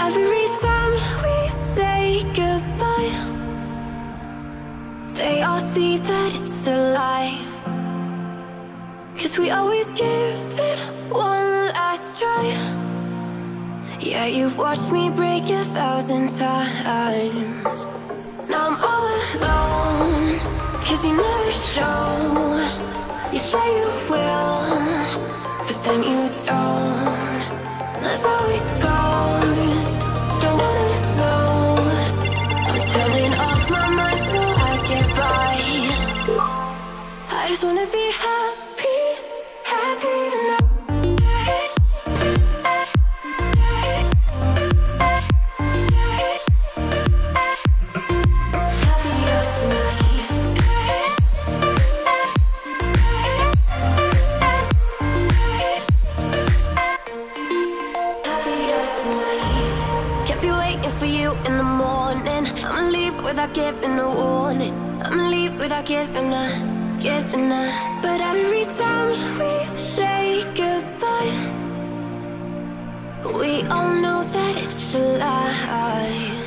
every time we say goodbye, they all see that it's a lie. 'Cause we always give it one last try. Yeah, you've watched me break 1,000 times. Now I'm all alone, 'cause you never show. You say you will, but then you don't. That's how it goes. Don't wanna know. I'm turning off my mind so I get by. I just wanna be happy, happy tonight. Happier tonight. Happier tonight. Can't be waiting for you in the morning. I'ma leave without giving a warning. I'ma leave without giving a. But every time we say goodbye, we all know that it's a lie.